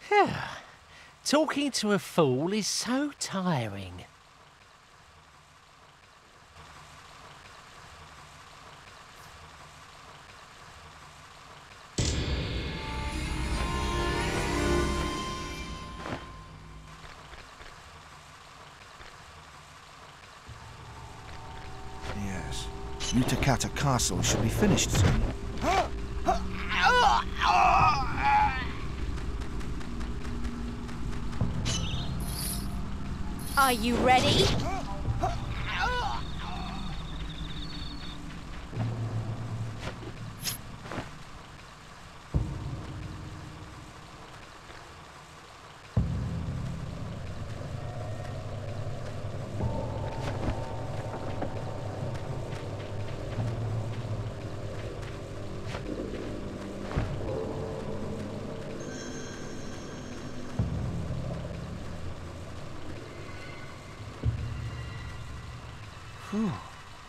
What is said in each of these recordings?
Talking to a fool is so tiring. Yes. Utakata Castle should be finished soon. Are you ready? Whew.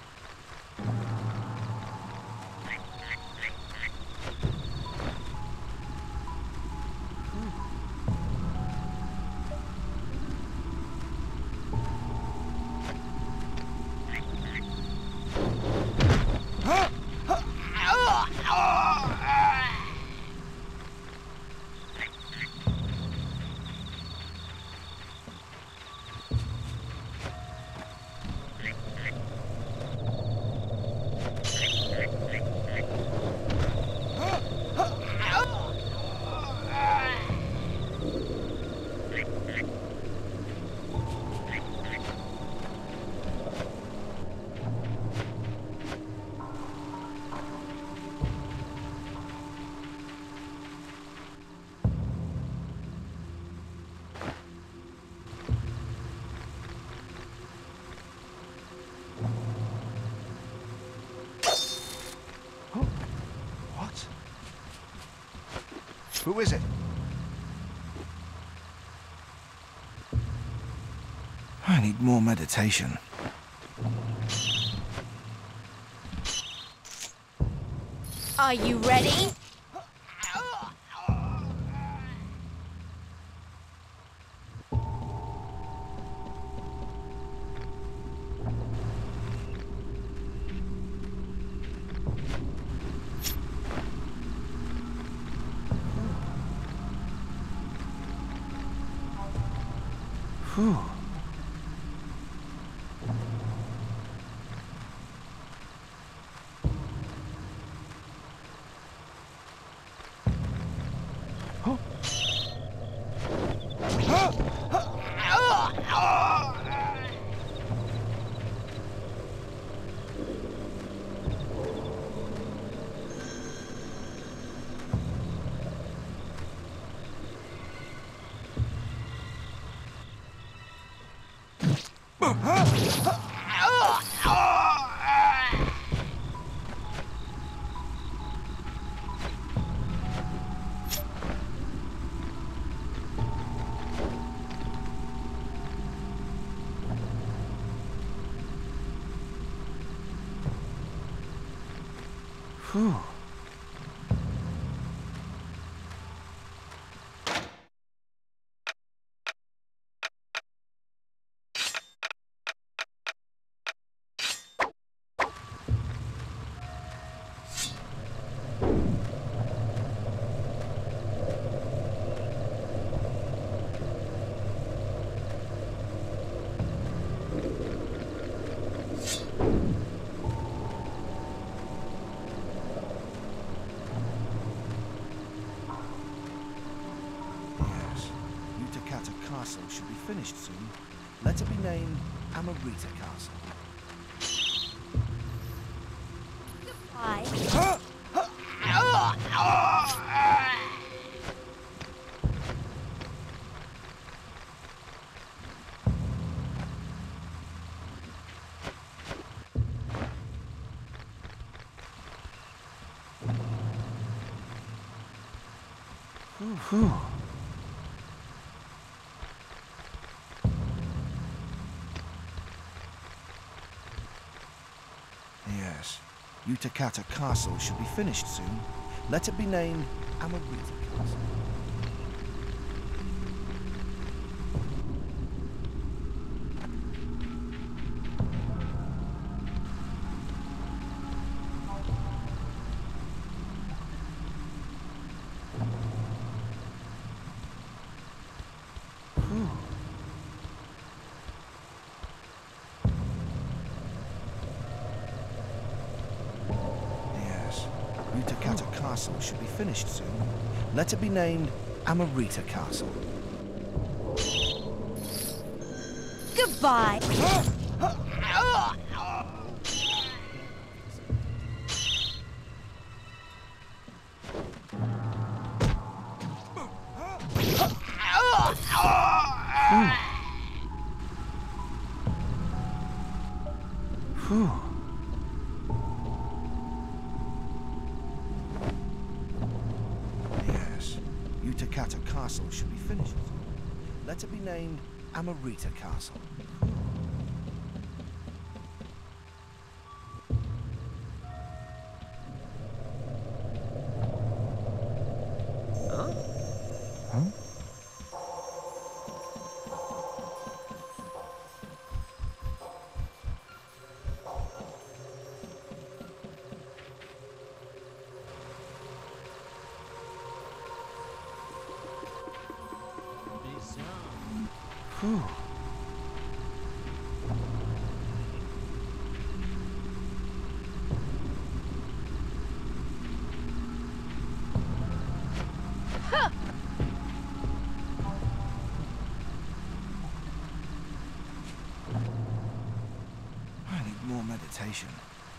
What? Who is it? I need more meditation. Are you ready? Whew. Whew. Utakata Castle should be finished soon. Let it be named Amarita Castle. Goodbye. Whew. Yes. Utakata Castle should be finished soon. Let it be named Amarita Castle. Utakata Castle should be finished soon. Let it be named Amarita Castle. Goodbye. Whew. Yes, Utakata Castle should be finished soon. Let it be named Amarita Castle. Huh? Whew. I need more meditation.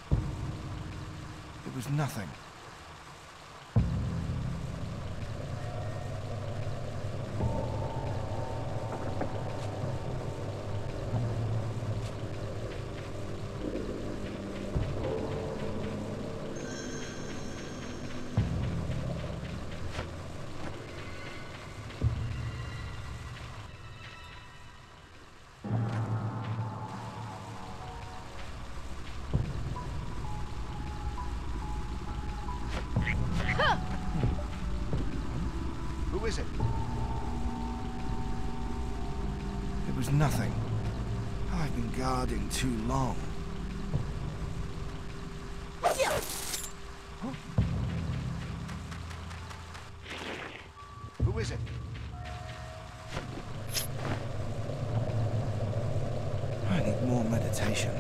It was nothing. Who is it? It was nothing. I've been guarding too long. Huh? Who is it? I need more meditation.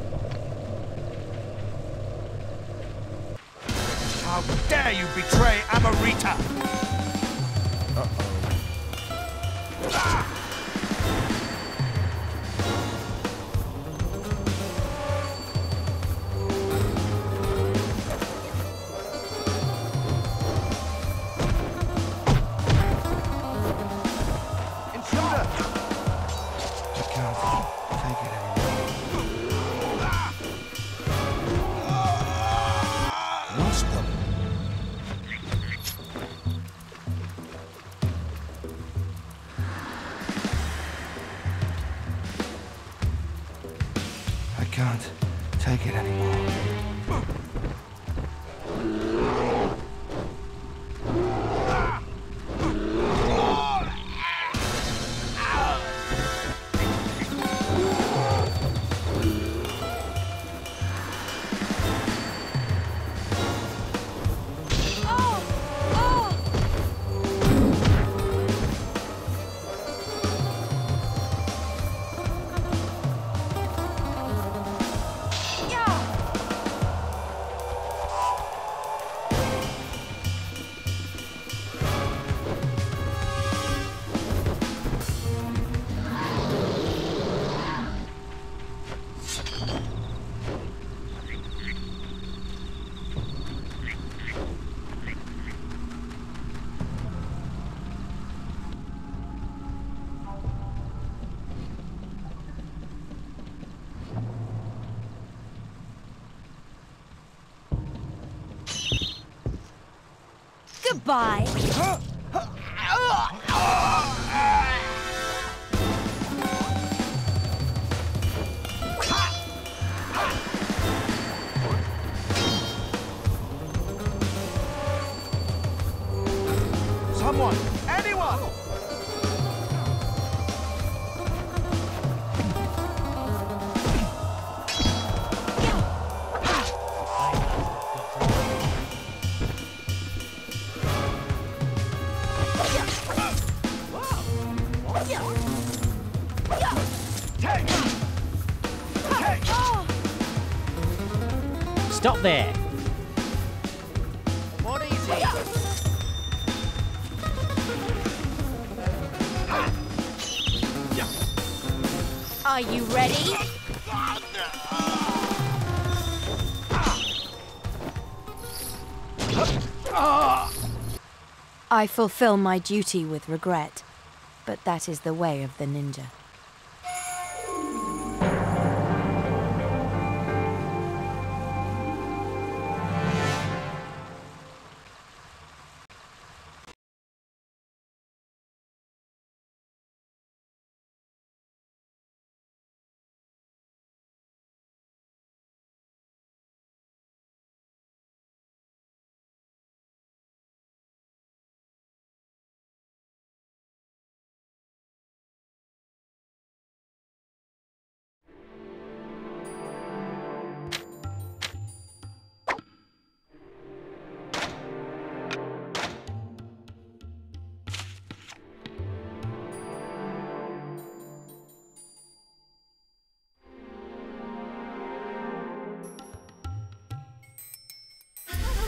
How dare you betray Amarita! Intruder! I can't take it anymore. Lost them. I can't take it anymore. Goodbye. Someone! Anyone! Stop there. Are you ready? I fulfill my duty with regret, but that is the way of the ninja.